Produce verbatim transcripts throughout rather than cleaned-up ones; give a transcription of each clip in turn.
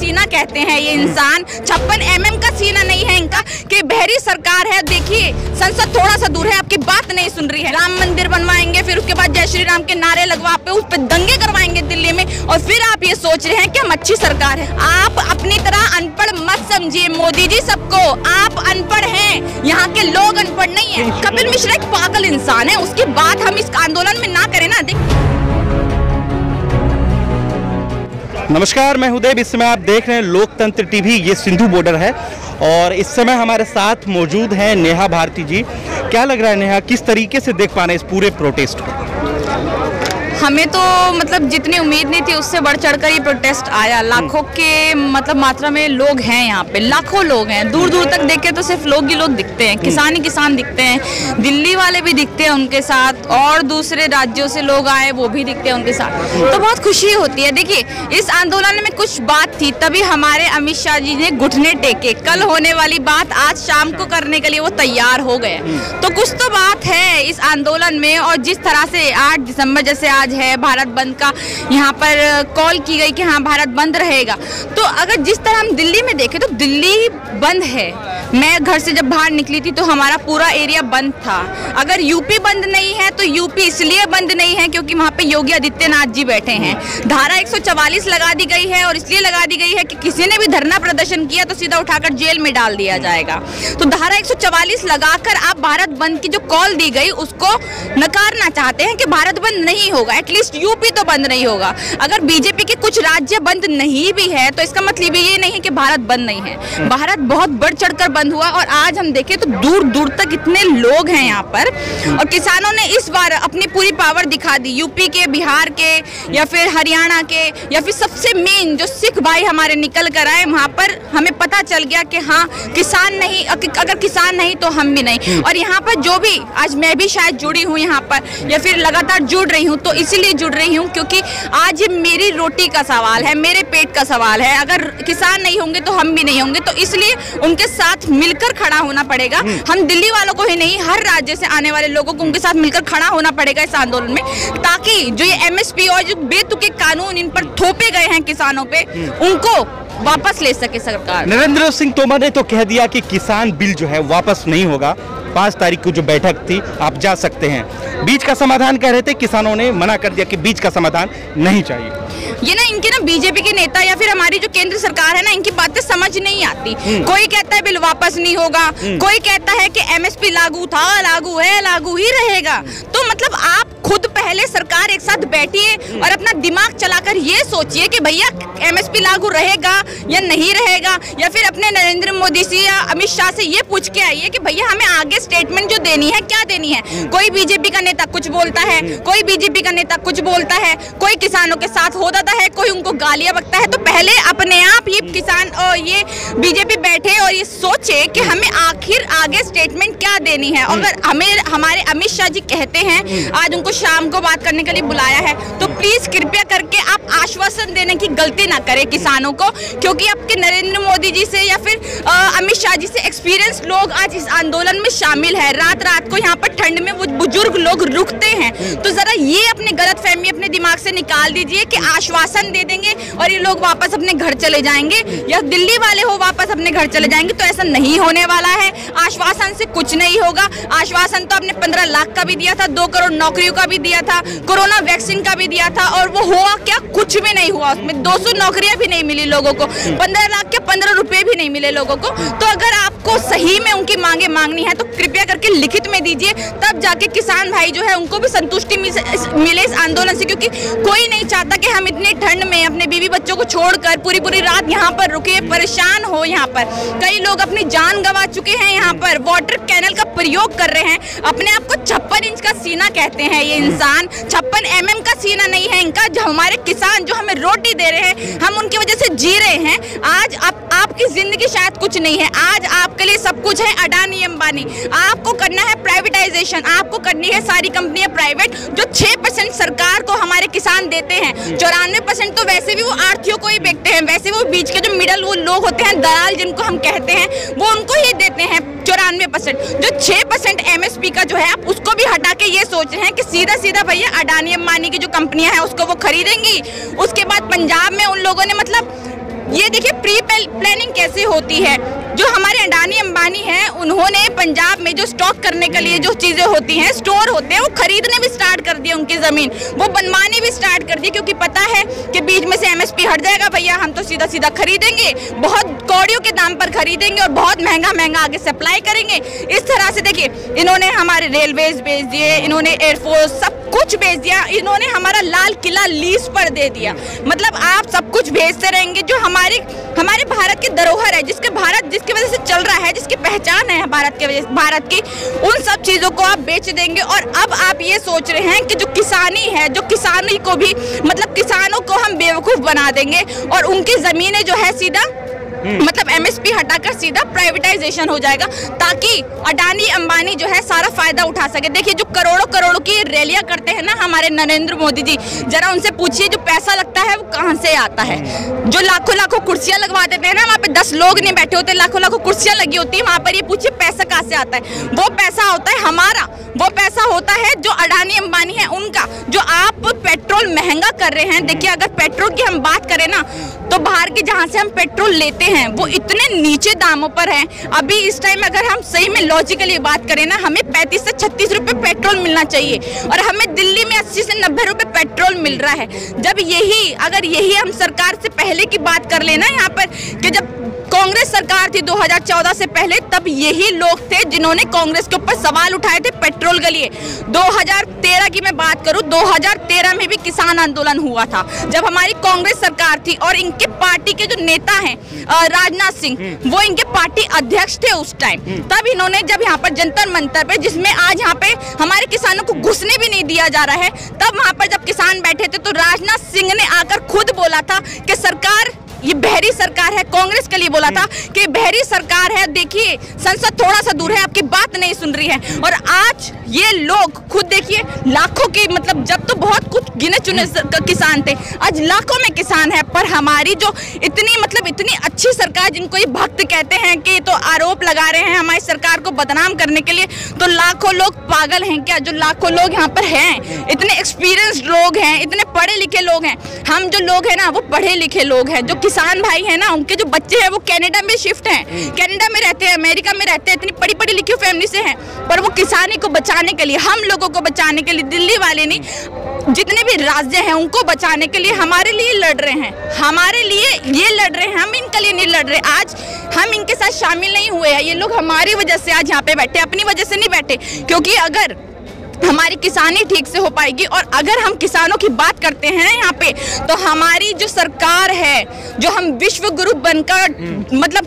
सीना कहते हैं ये इंसान, छप्पन एम एम का सीना नहीं है इनका कि बहरी सरकार है। देखिए संसद थोड़ा सा दूर है, आपकी बात नहीं सुन रही है। राम मंदिर बनवाएंगे, फिर उसके बाद जय श्री राम के नारे लगवा पे उस पर दंगे करवाएंगे दिल्ली में, और फिर आप ये सोच रहे हैं कि हम अच्छी सरकार है। आप अपनी तरह अनपढ़ मत समझिए मोदी जी सबको, आप अनपढ़ हैं, यहाँ के लोग अनपढ़ नहीं है। कपिल मिश्रा एक पागल इंसान है, उसकी बात हम इस आंदोलन में ना करें ना। नमस्कार, मैं हुदैब। इस समय आप देख रहे हैं लोकतंत्र टीवी, ये सिंधु बॉर्डर है और इस समय हमारे साथ मौजूद हैं नेहा भारती जी। क्या लग रहा है नेहा, किस तरीके से देख पा रहे हैं इस पूरे प्रोटेस्ट को? हमें तो मतलब जितनी उम्मीद नहीं थी उससे बढ़ चढ़कर ये प्रोटेस्ट आया। लाखों के मतलब मात्रा में लोग हैं यहाँ पे, लाखों लोग हैं। दूर दूर तक देखे तो सिर्फ लोग ही लोग दिखते हैं, किसान ही किसान दिखते हैं, दिल्ली वाले भी दिखते हैं उनके साथ, और दूसरे राज्यों से लोग आए वो भी दिखते हैं उनके साथ। तो बहुत खुशी होती है। देखिए इस आंदोलन में कुछ बात थी, तभी हमारे अमित शाह जी ने घुटने टेके। कल होने वाली बात आज शाम को करने के लिए वो तैयार हो गए। तो कुछ तो बात है इस आंदोलन में। और जिस तरह से आठ दिसंबर जैसे आज है, भारत बंद का यहाँ पर कॉल की गई कि हाँ भारत बंद रहेगा। तो अगर जिस तरह हम दिल्ली में देखें तो दिल्ली बंद है। मैं घर से जब बाहर निकली थी तो हमारा पूरा एरिया बंद था। अगर यूपी बंद नहीं है तो यूपी इसलिए बंद नहीं है क्योंकि वहाँ पे योगी आदित्यनाथ जी बैठे हैं। धारा एक सौ चवालीस लगा दी गई है, और इसलिए लगा दी गई है कि किसी ने भी धरना प्रदर्शन किया तो सीधा उठाकर जेल में डाल दिया जाएगा। तो धारा एक सौ चवालीस लगाकर आप भारत बंद की जो कॉल दी गई उसको नकारना चाहते हैं कि भारत बंद नहीं होगा, एटलीस्ट यूपी तो बंद नहीं होगा। अगर बीजेपी के कुछ राज्य बंद नहीं भी है तो इसका मतलब ये नहीं है कि भारत बंद नहीं है। भारत बहुत बढ़ चढ़कर बंद हुआ, और आज हम देखें तो दूर दूर तक इतने लोग हैं यहाँ पर, और किसानों ने इस बार अपनी पूरी पावर दिखा दी। यूपी के, बिहार के, या फिर हरियाणा के, या फिर सबसे मेन जो सिख भाई हमारे निकल कर आए, वहाँ पर हमें पता चल गया कि हाँ किसान नहीं, अगर किसान नहीं तो हम भी नहीं। और यहाँ पर जो भी आज मैं भी शायद जुड़ी हूँ यहाँ पर, या फिर लगातार जुड़ रही हूँ, तो इसीलिए जुड़ रही हूँ क्योंकि आज ये मेरी रोटी का सवाल है, मेरे पेट का सवाल है। अगर किसान नहीं होंगे तो हम भी नहीं होंगे, तो इसलिए उनके साथ मिलकर खड़ा होना पड़ेगा। हम दिल्ली वालों को ही नहीं, हर राज्य से आने वाले लोगों को उनके साथ मिलकर खड़ा होना पड़ेगा इस आंदोलन में, ताकि जो ये एमएसपी और जो बेतुके कानून इन पर थोपे गए हैं किसानों पे, उनको वापस ले सके सरकार। नरेंद्र सिंह तोमर ने तो कह दिया कि किसान बिल जो है वापस नहीं होगा। पाँच तारीख को जो बैठक थी आप जा सकते हैं। बीच का समाधान कह रहे थे, किसानों ने मना कर दिया कि बीच का समाधान नहीं चाहिए। ये ना इनके ना बीजेपी के नेता या फिर हमारी जो केंद्र सरकार है ना, इनकी बातें समझ नहीं आती। कोई कहता है बिल वापस नहीं होगा, कोई कहता है कि एमएसपी लागू था, लागू है, लागू ही रहेगा। तो मतलब आप खुद पहले सरकार एक साथ बैठिए और अपना दिमाग चलाकर ये सोचिए कि भैया एमएसपी लागू रहेगा या नहीं रहेगा, या फिर अपने नरेंद्र मोदी से या अमित शाह से ये पूछ के आइए कि भैया हमें आगे स्टेटमेंट जो देनी है क्या देनी है। कोई बीजेपी का नेता कुछ बोलता है, कोई बीजेपी का नेता कुछ बोलता है, कोई किसानों के साथ हो जाता है, कोई उनको गालियां बकता है। तो पहले अपने आप ये किसान और ये बीजेपी बैठे और ये सोचे कि हमें आखिर आगे स्टेटमेंट क्या देनी है। अगर हमें हमारे अमित शाह जी कहते हैं आज उनको शाम को बात करने के लिए बुलाया है, तो प्लीज कृपया करके आप आश्वासन देने की गलती ना करें किसानों को, क्योंकि आपके नरेंद्र मोदी जी से या फिर अमित शाह जी से एक्सपीरियंस लोग आज इस आंदोलन में शामिल है। रात रात को यहाँ पर ठंड में वो बुजुर्ग लोग रुकते हैं। तो जरा ये अपनी गलतफहमी अपने दिमाग से निकाल दीजिए कि आश्वासन दे देंगे और ये लोग वापस अपने घर चले जाएंगे, या दिल्ली वाले हो वापस अपने घर चले जाएंगे। तो ऐसा नहीं होने वाला है। आश्वासन से कुछ नहीं होगा। आश्वासन तो आपने पंद्रह लाख का भी दिया था, दो करोड़ नौकरियों का भी दिया था, कोरोना वैक्सीन का भी दिया था, और वो हुआ क्या? कुछ भी नहीं हुआ। उसमें दो सौ नौकरियां भी नहीं मिली लोगों को, पंद्रह लाख के पंद्रह रुपए भी नहीं मिले लोगों को। तो अगर आपको सही में उनकी मांगे मांगनी है तो कृपया करके लिखित में दीजिए, तब जाके किसान भाई जो है उनको भी संतुष्टि मिले इस आंदोलन से। क्योंकि कोई नहीं चाहता कि हम इतनी ठंड में अपने बीवी बच्चों को छोड़कर पूरी पूरी रात यहाँ पर रुके, परेशान हो। यहाँ पर कई लोग अपनी जान गंवा चुके हैं, यहाँ पर वाटर कैनल का प्रयोग कर रहे हैं। अपने आप को छप्पन इंच का सीना कहते हैं ये इंसान, छप्पन एम एम का सीना नहीं है इनका। जो हमारे किसान जो हमें रोटी दे रहे हैं, हम उनकी वजह से जी रहे हैं। आज आप आपकी जिंदगी शायद कुछ नहीं है, आज आपके लिए सब कुछ है अडानी अंबानी। आपको करना है प्राइवेटाइजेशन, आपको करनी है सारी कंपनियां प्राइवेट। जो छह परसेंट सरकार को हमारे किसान देते हैं, चौरानवे परसेंट तो वैसे भी वो आर्थियों को ही बेचते हैं। वैसे वो बीच के जो मिडल वो लोग होते हैं, दलाल जिनको हम कहते हैं, वो उनको ही देते हैं चौरानवे परसेंट। जो छह परसेंट एमएसपी का जो है आप उसको भी हटा के ये सोच रहे हैं कि सीधा सीधा भैया अडानी अंबानी की जो कंपनियां हैं उसको वो खरीदेंगी। उसके बाद पंजाब में उन लोगों ने मतलब ये देखिए प्री प्लानिंग कैसे होती है। जो हमारे अडानी अंबानी हैं, उन्होंने पंजाब में जो स्टॉक करने के लिए जो चीजें होती हैं, स्टोर होते हैं, वो खरीदने भी स्टार्ट कर दिए, उनकी जमीन वो बनवानी भी स्टार्ट कर दी, क्योंकि पता है कि बीच में से एमएसपी हट जाएगा भैया, हम तो सीधा सीधा खरीदेंगे, बहुत कौड़ियों के दाम पर खरीदेंगे और बहुत महंगा महंगा आगे सप्लाई करेंगे। इस तरह से देखिए इन्होंने हमारे रेलवेज बेच दिए, इन्होंने एयरफोर्स सब कुछ बेच दिया, इन्होंने हमारा लाल किला लीज पर दे दिया। मतलब आप सब कुछ भेजते रहेंगे जो हमारे हमारे भारत की धरोहर है, जिसके भारत जिसकी वजह से चल रहा है, जिसकी पहचान है भारत के वजह भारत की, उन सब चीजों को आप बेच देंगे। और अब आप ये सोच रहे हैं कि जो किसानी है, जो किसानी को भी मतलब किसानों को हम बेवकूफ बना देंगे और उनकी जमीनें जो है सीधा मतलब एमएसपी हटाकर सीधा प्राइवेटाइजेशन हो जाएगा, ताकि अडानी अंबानी जो है सारा फायदा उठा सके। देखिए जो करोड़ों करोड़ों की रैलियां करते हैं ना हमारे नरेंद्र मोदी जी, जरा उनसे पूछिए जो पैसा लगता है वो कहां से आता है। जो लाखों लाखों कुर्सियां लगवा देते हैं ना, वहाँ पे दस लोग नहीं बैठे होते, लाखों लाखों कुर्सियां लगी होती है, वहाँ पर ये पूछिए पैसा कहाँ से आता है। वो पैसा होता है हमारा, वो पैसा होता है जो अडानी अंबानी है उनका। जो आप पेट्रोल महंगा कर रहे हैं, देखिए अगर पेट्रोल की हम बात करें ना, तो बाहर के जहाँ से हम पेट्रोल लेते हैं वो इतने नीचे दामों पर है। अभी इस टाइम अगर हम सही में लॉजिकली बात करें ना, हमें पैंतीस से छत्तीस रुपए पेट्रोल मिलना चाहिए और हमें दिल्ली में अस्सी से नब्बे रुपए पेट्रोल मिल रहा है। जब यही अगर यही हम सरकार से पहले की बात कर लेना यहाँ पर कि जब कांग्रेस सरकार थी दो हज़ार चौदह से पहले, तब यही लोग थे जिन्होंने कांग्रेस के ऊपर सवाल उठाए थे पेट्रोल के लिए। दो हज़ार तेरह की मैं बात करूं, दो हज़ार तेरह में भी किसान आंदोलन हुआ था जब हमारी कांग्रेस सरकार थी और इनके पार्टी के जो नेता हैं राजनाथ सिंह, वो इनके पार्टी अध्यक्ष थे उस टाइम। तब इन्होंने जब यहाँ पर जंतर मंतर पे, जिसमें आज यहाँ पे हमारे किसानों को घुसने भी नहीं दिया जा रहा है, तब वहां पर जब किसान बैठे थे तो राजनाथ सिंह ने आकर खुद बोला था कि सरकार ये बहरी सरकार है, कांग्रेस के लिए बोला था कि बहरी सरकार है, देखिए संसद थोड़ा सा दूर है, आपकी बात नहीं सुन रही है। और आज ये लोग खुद देखिए लाखों की, मतलब जब तो बहुत कुछ गिने चुने किसान थे, आज लाखों में किसान है। पर हमारी जो इतनी मतलब इतनी अच्छी सरकार, जिनको ये भक्त कहते हैं कि तो आरोप लगा रहे हैं हमारी सरकार को बदनाम करने के लिए, तो लाखों लोग पागल हैं क्या? जो लाखों लोग यहाँ पर हैं, इतने एक्सपीरियंस्ड लोग हैं, इतने पढ़े लिखे लोग हैं। हम जो लोग हैं ना वो पढ़े लिखे लोग हैं। जो किसान भाई हैं ना, उनके जो बच्चे हैं वो कनाडा में शिफ्ट हैं, कनाडा में रहते हैं, अमेरिका में रहते हैं, इतनी पढ़ी पढ़ी लिखी फैमिली से हैं, पर वो किसानी को बचाने के लिए, हम लोगों को बचाने के लिए, दिल्ली वाले नहीं, जितने भी राज्य हैं उनको बचाने के लिए हमारे लिए लड़ रहे हैं, हमारे लिए ये लड़ रहे हैं, हम इनके लिए नहीं लड़ रहे। आज हम इनके साथ शामिल नहीं हुए हैं, ये लोग हमारी वजह से आज यहाँ पे बैठे, अपनी वजह से नहीं बैठे। क्योंकि अगर हमारी किसानी ठीक से हो पाएगी, और अगर हम किसानों की बात करते हैं यहाँ पे, तो हमारी जो सरकार है, जो हम विश्व गुरु बनकर मतलब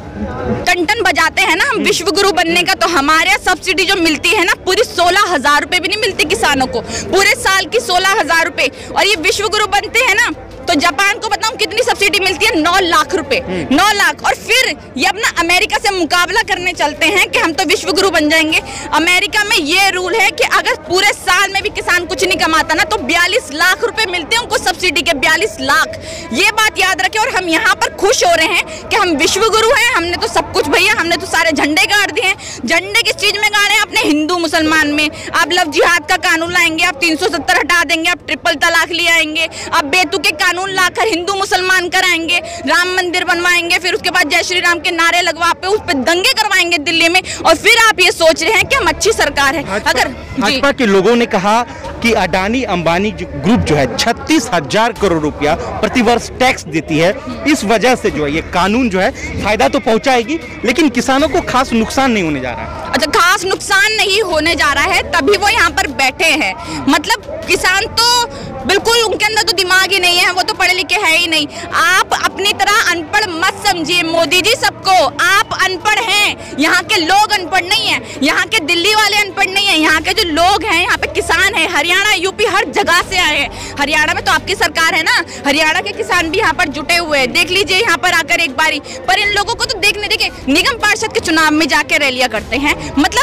टन टन बजाते हैं ना हम विश्व गुरु बनने का, तो हमारे यहाँ सब्सिडी जो मिलती है ना, पूरी सोलह हजार रुपए भी नहीं मिलती किसानों को, पूरे साल की सोलह हजार रुपए। और ये विश्व गुरु बनते हैं ना, तो जापान को बताऊं कितनी सब्सिडी मिलती है? नौ लाख रुपए, नौ लाख। और फिर ये अपना अमेरिका से मुकाबला करने चलते हैं कि हम तो विश्व गुरु बन जाएंगे। अमेरिका में ये रूल है कि अगर पूरे साल में भी किसान कुछ नहीं कमाता ना, तो बयालीस लाख रुपए मिलते हैं उनको सब्सिडी के, बयालीस लाख। ये बात याद रखें। और हम यहाँ पर खुश हो रहे हैं कि हम विश्व गुरु हैं, हमने तो सब कुछ भैया, हमने तो सारे झंडे गाड़ दिए हैं। झंडे किस चीज में गाड़े हैं? अपने हिंदू मुसलमान में। आप लव जिहाद का कानून लाएंगे, आप तीन सौ सत्तर हटा देंगे, आप ट्रिपल तलाक ले आएंगे, आप बेतुके कानून लाकर हिंदू मुसलमान कराएंगे, राम मंदिर बनवाएंगे, फिर उसके बाद जय श्री राम के नारे लगवा पे उस पे दंगे करवाएंगे दिल्ली में, और फिर आप ये सोच रहे हैं कि हम अच्छी सरकार है। अगर भाजपा के लोगों ने कहा कि अडानी अंबानी ग्रुप जो है छत्तीस हजार करोड़ रुपया प्रतिवर्ष टैक्स देती है, इस वजह से जो है ये कानून जो है फायदा तो पहुंचाएगी, लेकिन किसानों को खास नुकसान नहीं होने जा रहा है। अच्छा, खास नुकसान नहीं होने जा रहा है, तभी वो यहाँ पर बैठे हैं। मतलब किसान तो बिल्कुल, उनके अंदर तो दिमाग ही नहीं है, वो तो पढ़े लिखे है ही नहीं। आप अपनी तरह अनपढ़ मत समझिए मोदी जी सबको, आप अनपढ़ हैं, यहाँ के लोग अनपढ़ नहीं है, यहाँ के दिल्ली वाले अनपढ़ नहीं है, यहाँ के जो लोग हैं, यहाँ पे किसान है, हरियाणा यूपी हर जगह से आए हैं। हरियाणा में तो आपकी सरकार है ना, हरियाणा के किसान भी यहाँ पर जुटे हुए हैं, देख लीजिए यहाँ पर आकर एक बारी। पर इन लोगों को तो देखने देखिए निगम पार्षद के चुनाव में जाके रैलियां करते हैं, मतलब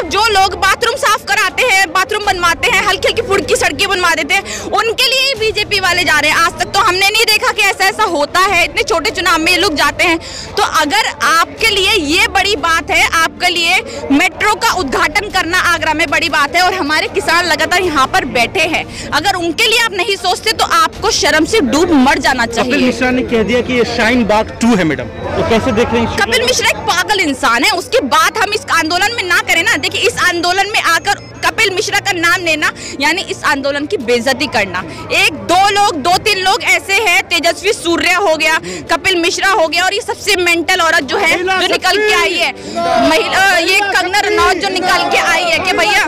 मतलब जो लोग बाथरूम साफ कराते हैं, बाथरूम बनवाते हैं, हल्की हल्की फुट की सड़कें बनवा देते हैं, उनके लिए ही बीजेपी वाले जा रहे हैं। आज तक तो हमने नहीं देखा कि ऐसा ऐसा होता है, इतने छोटे चुनाव में ये लोग जाते हैं। तो अगर आपके लिए ये बड़ी बात है, आपके लिए मेट्रो का उद्घाटन करना आगरा में बड़ी बात है और हमारे किसान लगातार यहाँ पर बैठे हैं, अगर उनके लिए आप नहीं सोचते तो आपको शर्म से डूब मर जाना चाहिए। कपिल मिश्रा ने कह दिया कि ये शाहीन बाग टू है मैडम, तो कैसे देख रहे हैं? कपिल मिश्रा एक पागल इंसान है, उसकी बात हम इस आंदोलन में ना करें ना। देखिए, इस आंदोलन में आकर कपिल मिश्रा का नाम लेना यानी इस आंदोलन की बेइज्जती करना। एक दो लोग, दो तीन लोग ऐसे हैं, तेजस्वी सूर्या हो गया, कपिल मिश्रा हो गया, और ये सबसे मेंटल औरत जो है जो निकल के आई है, महिला, ये कंगना रनौत जो निकल के आई है कि भैया,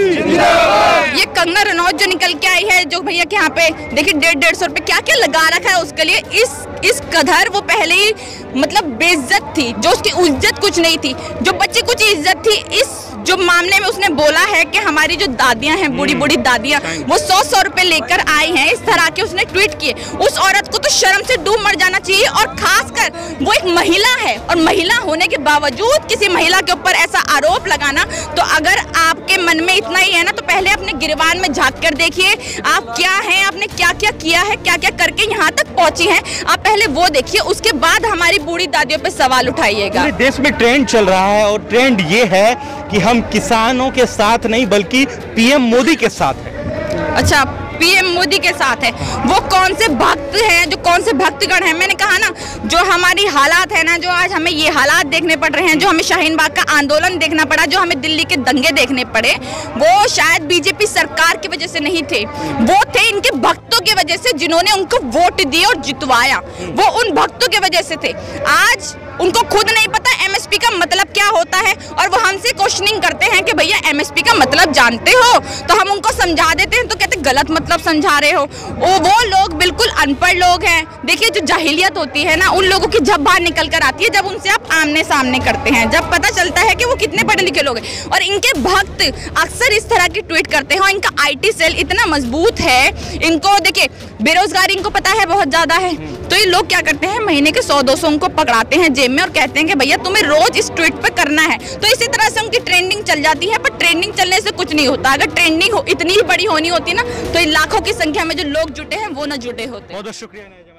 ये कंगना रनौत जो निकल के आई है, जो भैया के यहाँ पे देखिए डेढ़ डेढ़ सौ रुपए क्या क्या लगा रखा है उसके लिए। इस इस कदर वो पहले ही मतलब बेइज्जत थी, जो उसकी इज्जत कुछ नहीं थी, जो बच्चे कुछ इज्जत थी। इस जो मामले में उसने बोला है कि हमारी जो दादियां हैं, बूढ़ी बूढ़ी दादियां, वो सौ सौ रुपए लेकर आई हैं, इस तरह के उसने ट्वीट किए। उस औरत को तो शर्म से डूब मर जाना चाहिए, और खासकर वो एक महिला है, और महिला होने के बावजूद किसी महिला के ऊपर ऐसा आरोप लगाना। तो अगर आपके मन में इतना ही है ना, तो पहले अपने गिरबान में झांक कर देखिए आप क्या हैं, आपने क्या क्या किया है, क्या क्या करके यहाँ तक पहुंची हैं, आप पहले वो देखिए, उसके बाद हमारी बूढ़ी दादियों पे सवाल उठाइएगा। देश में ट्रेंड चल रहा है और ट्रेंड ये है कि हम किसानों के साथ नहीं बल्कि पीएम मोदी के साथ है। अच्छा, पीएम मोदी के साथ है, वो कौन से भक्त हैं, जो कौन से भक्तगण हैं? मैंने कहा ना, जो हमारी हालात है ना, जो आज हमें ये हालात देखने पड़ रहे हैं, जो हमें शाहीन बाग का आंदोलन देखना पड़ा, जो हमें दिल्ली के दंगे देखने पड़े, वो शायद बीजेपी सरकार की वजह से नहीं थे, वो थे इनके भक्तों की वजह से, जिन्होंने उनको वोट दिए और जितवाया, वो उन भक्तों की वजह से थे। आज उनको खुद नहीं पता एमएसपी का मतलब क्या होता है, और वो हमसे क्वेश्चनिंग करते हैं कि भैया एमएसपी का मतलब जानते हो? तो हम उनको समझा देते हैं तो कहते गलत मतलब समझा रहे हो। वो वो लोग बिल्कुल अनपढ़ लोग हैं। देखिए, जो जाहिलियत होती है ना, उन लोगों की जब बाहर निकल कर आती है, जब उनसे आप आमने सामने करते हैं, जब पता चलता है कि वो कितने पढ़े लिखे लोग हैं। और इनके भक्त अक्सर इस तरह की ट्वीट करते हैं, और इनका आईटी सेल इतना मजबूत है, इनको देखिए बेरोजगारी इनको पता है बहुत ज्यादा है, तो ये लोग क्या करते हैं, महीने के सौ दो सौ उनको पकड़ाते हैं जेब में और कहते हैं कि भैया तुम्हें रोज इस ट्वीट पे करना है। तो इसी तरह से उनकी ट्रेंडिंग चल जाती है, पर ट्रेंडिंग चलने से कुछ नहीं होता। अगर ट्रेंडिंग इतनी ही बड़ी होनी होती ना, तो लाखों की संख्या में जो लोग जुटे हैं वो ना जुटे होते। बहुत बहुत शुक्रिया।